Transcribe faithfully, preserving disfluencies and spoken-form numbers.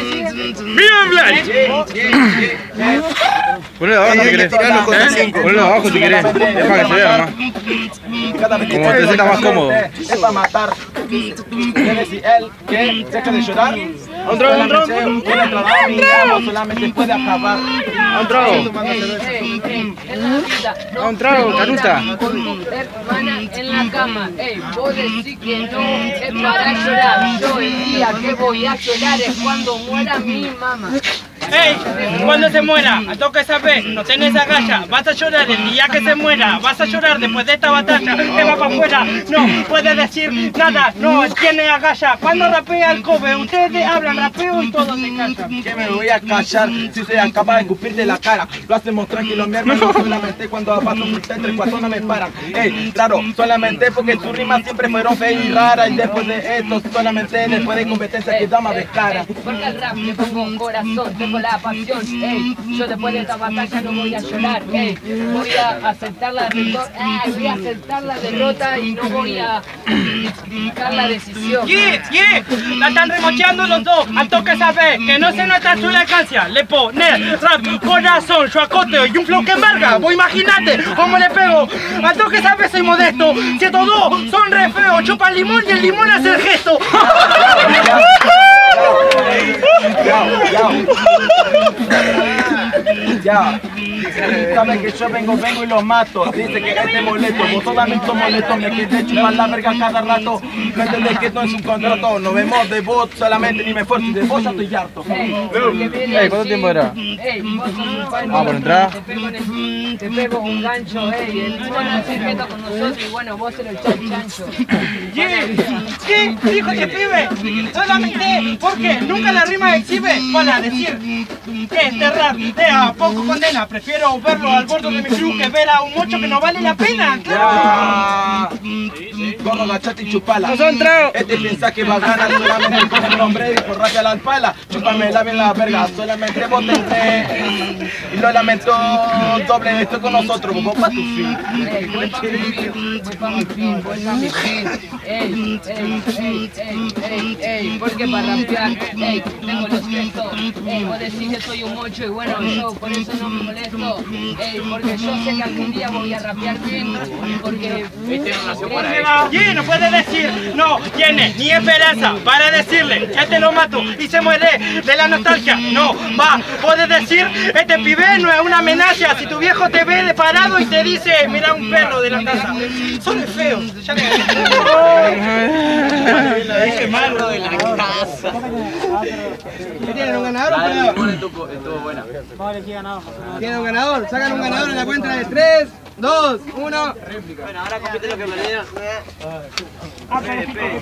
¡Bien, Flash! Ponelo abajo si querés. Ponelo abajo si querés. Es para que se vea más. Como te sientas más cómodo. Es para matar. Es decir, él que deja de llorar. Un trago, un trago. Solamente puede acabar. Un trago. Un trago, Canuta. Con tu hermana en la cama. Ey, vos decís que no es para llorar. Yo el día que voy a llorar es cuando muera mi mamá. ¡Ey! Cuando se muera, a toque saber, no tenés agallas, vas a llorar el día que se muera, vas a llorar después de esta batalla, te va para afuera, no puede decir nada, no tiene agallas. Cuando rapea el cobe, ustedes hablan rapeo y todos se callan. Que me voy a callar si soy capaz de escupirte la cara. Lo hacemos tranquilo, mi hermano, solamente cuando paso un tres cuatro no me paran. Ey, claro, solamente porque tus rimas siempre fueron feas y raras. Y después de esto, solamente después de competencia que da más de cara. Porque al rap le pongo corazón, tengo la pasión, ey. Yo después de esta batalla no voy a llorar, ey. Voy a aceptar la derrota, ay, voy a aceptar la derrota y no voy a criticar la decisión. Yeah, yeah, la están remocheando los dos, al toque saber que no se nota su elegancia. Le pone rap, corazón, yo acoteo y un flow que embarga. Vos imaginate cómo le pego, al toque saber soy modesto. Si estos dos son re feos, chupa el limón y el limón hace el gesto. Ya, sabe que yo vengo, vengo y los mato. Dice que este molesto, vos solamente sos molesto. Me quedé chupar la verga cada rato. No entendés que esto es un contrato. No vemos de vos solamente ni me esfuerzo. Y de vos ya estoy harto. Ey, ¿cuánto tiempo era? Ey, vos sos un fan. Ah, por entrada. Te pego, en el, te pego un gancho, ey. El limón hace el gesto con nosotros y bueno, vos eres el chan chancho. Yeah. ¿Qué? Hijo de pibe, solamente porque nunca la rima exhibe para decir que este rap de a poco condena. Prefiero verlo al borde de mi crew que ver a un mocho que no vale la pena. Ya. Gordo, agachate y chupala. No son tragos. Este piensa que va a ganar solamente con el nombre y por rabia la pala. Chúpame la bien la verga, solamente vos te entré. Y lo lamento doble, estoy con nosotros, vos pa' tu fin. Ey, voy pa' mi fin, voy pa' mi fin, voy pa' mi fin. Ey, ey, ey, ey, ey, ey, porque para rapear, ey, tengo los gestos. Ey, vos decís que soy un mocho y bueno, yo por eso no me molesto. Ey, porque yo sé que algún día voy a rapear bien. Porque... Y no puede decir, no tiene ni esperanza para decirle, ya te lo mato y se muere de la nostalgia. No, va, puedes decir, este pibe no es una amenaza. Si tu viejo te ve de parado y te dice, mira un perro de la casa, son feos. Ya le dije malo de la casa. ¿Qué tienen, un ganador o un perdedor? Estuvo buena. Tienen un ganador, sacan un ganador en la cuenta de tres, dos, uno. Bueno, ahora compite lo que perdieron.